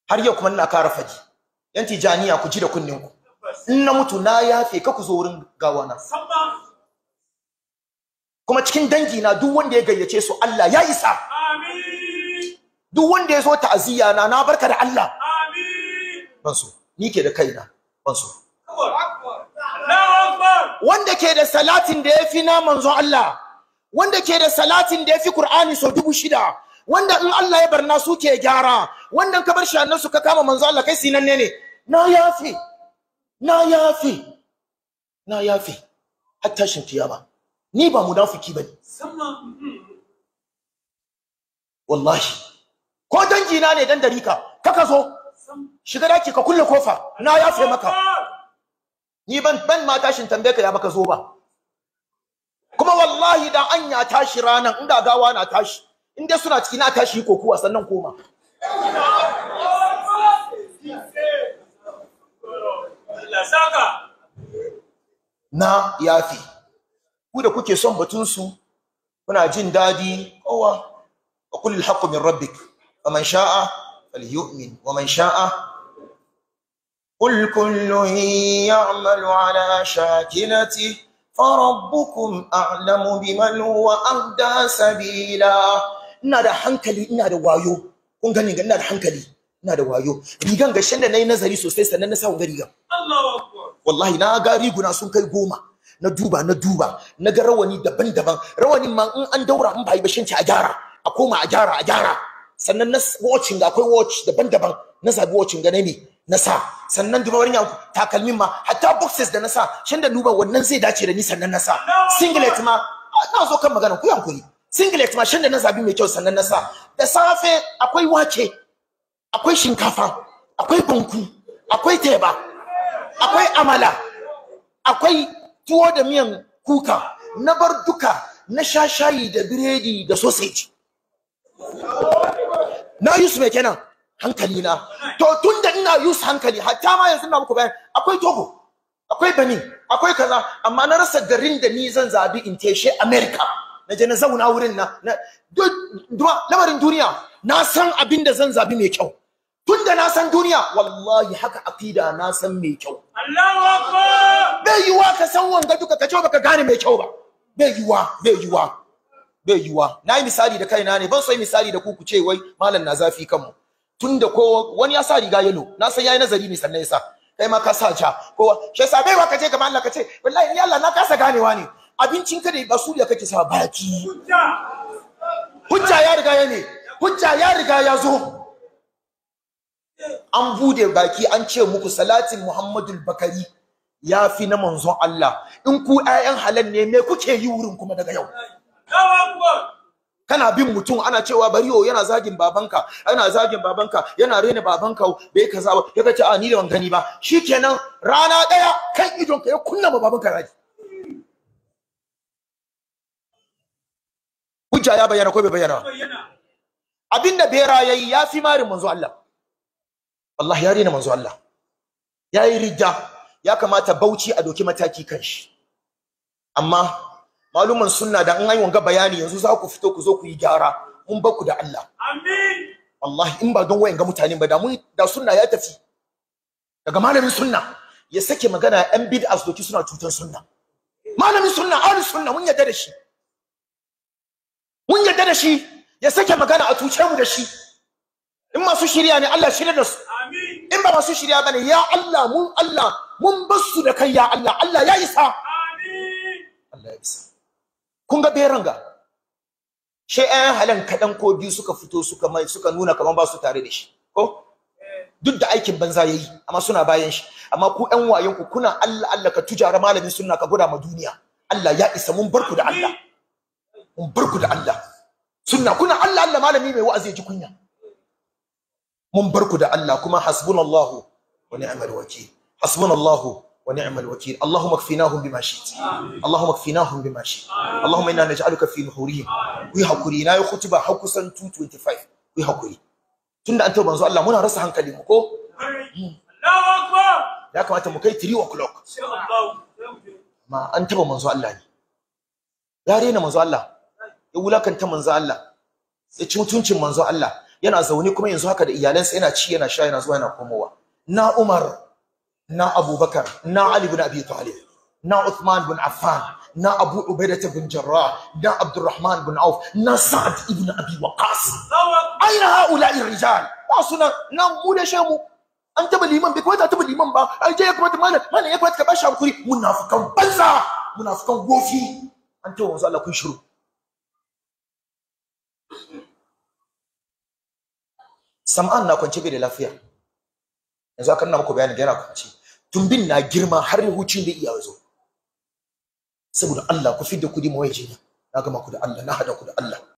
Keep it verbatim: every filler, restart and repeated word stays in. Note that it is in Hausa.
har yau kuma ina kara faji yan tijaniya ku ji da kunnin ku in na mutu na yafe ka ku zo wurin gawana kuma cikin dangi na duk wanda ya gayyace su Allah ya isa amin duk wanda ya zo ta'aziyya na na barka da Allah amin ban so ni ke da kaina ban so wanda ke da salatin da yafi na manzon Allah wanda ke da salatin da yafi Qur'ani so dubu shida wanda in Allah ya barna su ke gyara wanda ka bar shi annan su ka kama manzon Allah kai sinanne ne na yafi na yafi na yafi hatta shin kiyama ni ba munafiki bane wallahi ko dangi na ne dan darika kaka zo shiga daki ka kulle kofa na yafe maka ni ban ban ma tashin tambaye ka ya baka zo ba kuma wallahi da an ya tashi ranan inda gawa na tashi inda suna ciki na tashi kokuwa sannan koma Allah saka na yafi ku da kuke son batun su kuna jin dadi kowa aqulil haqqu min rabbik faman sha'a falyu'min waman sha'a قل كل يعمل على شاكلته فربكم أعلم بمن هو أهدى سبيلا ina da hankali ina da wayo kun gani ga ina da hankali ina da wayo rigan ga shan da nayi nazari sosai sannan na sa ga rigan Allahu akbar wallahi na ga riguna sun kai goma na duba na duba na ga rawani daban-daban rawanin ma in an daura in bai bashin ci a gyara a koma a gyara a gyara sannan na watching akwai watch daban-daban na zabi watching ga ne na sa sannan duba wani takalmin ma hatta boxes da na sa shin da duba wannan zai dace da ni sannan na sa singlet ma na zo kan magana ku yankuri singlet ma shin da na zabi mai kyau sannan na sa da safe akwai wake akwai shinkafa akwai banku akwai teba akwai amala akwai tuwo da miyan kuka na bar duka na sha shayi da biredi da sausage na yi su mai kenan hankali na to tunda ina use hankali hatta ma yanzu na muku bayan akwai Togo akwai Benin akwai kaza amma na rasa garin da ni zan zabi in teshe America na je na zauna wurin na duba lamarin duniya na san abin da zan zabi mai kyau tunda na san duniya wallahi haka akida na san mai kyau Allahu akbar bai yiwa ka san wanga duka ka ce baka gane mai kyau ba bai yiwa bai yiwa bai yiwa nayi misali da kaina ne ban so yi misali da ku ku ce wai malam na zafi kanmu tunda ko wani ya sa riga yalo na san yayi nazari ne sannan ya sa kai ma ka sa ja kowa shi yasa bai wa ka je kamar Allah ka ce wallahi ni Allah na kasa ganewa ne abincin ka da basuriya kake sa baki hujja hujja ya riga ya ne hujja ya riga ya zo an bude baki an ce muku salatin Muhammadul Bakari ya fi na manzon Allah in ku ayyan halal ne me kuke yi wurin kuma daga yau kana bin mutum ana cewa bariyo yana zagin babanka yana zagin babanka yana rena babanka bai kaza ba kaga ce a ni da ban gani ba shikenan rana daya kan idon ka ya kunna ma babanka raki hujja ya bayyana ko bai bayyana abinda bera yayi ya fi mari manzo Allah wallahi ya rena manzo Allah yayi ridda ya kamata Bauchi a doki mataki kanshi amma maluman sunna da an yi wanga bayani yanzu za ku fito ku zo ku yi gyara mun baku da Allah amin wallahi in ba don wayan ga mutane ba da mun da sunna ya tafi daga malamin sunna ya sake magana yan bid'as doki suna cutar sunna malamin sunna ahli sunna mun yadda da shi mun yadda da shi ya sake magana a tuce mu da shi in masu shirya ne Allah shirya da su amin in ba masu shirya bane ya Allah mun Allah mun basu da kai ya Allah Allah ya isa amin Allah ya isa kun ga beran ga she ayan halan kadan ko biyu suka fito suka mai suka nuna kaman ba su tare da shi ko duk da aikin banza yayi amma suna bayan shi amma ku ɗan wayen ku kuna Allah Allah ka tujara malamin sunna ka guda ma duniya Allah ya isa mun barku da Allah mun barku da Allah sunna kuna Allah Allah malami mai wa'azi ji kunya mun barku da Allah kuma hasbunallahu wa ni'mal wakeel hasbunallahu ونعم الوكيل اللهم اكفناهم بما شئت اللهم اكفناهم بما شئت اللهم انا نجعلك في نحورهم وي hakuri na yi khutba har kusan two twenty-five wai hakuri tunda an taba manzo Allah muna rasa hankali mu ko Allahu akbar ya kamata mu kai three o'clock insha Allah ma an taba manzo Allah ne ya rena manzo Allah ya wulakanta manzo Allah ya ci mutuncin manzo Allah yana zaune kuma yanzu haka da iyalansa yana ci yana sha yana zuwa yana komowa. Na Umar, na Abubakar, na Ali bin Abi Talib, na Uthman bin Affan, na Abu Ubaidah bin Jarrah, na Abdurrahman bin Auf, na Sa'ad ibn Abi Waqqas. Aina haula'i rijal? Ba suna nan mu da shemu. An taba liman bai kwata taba liman ba. Ai je ya kwata malam, malam ya kwata ka bashi hakuri. Munafikan banza, munafikan gofi. An tawo manzo Allah kun shiru. Sam'an na kwance bai da lafiya. Yanzu aka nuna muku bayani da yana kwance. Tumbin na girma har hucin da iya zo. Saboda Allah ku fidda kudi mu waje na. Na gama ku da Allah, na hada ku da Allah.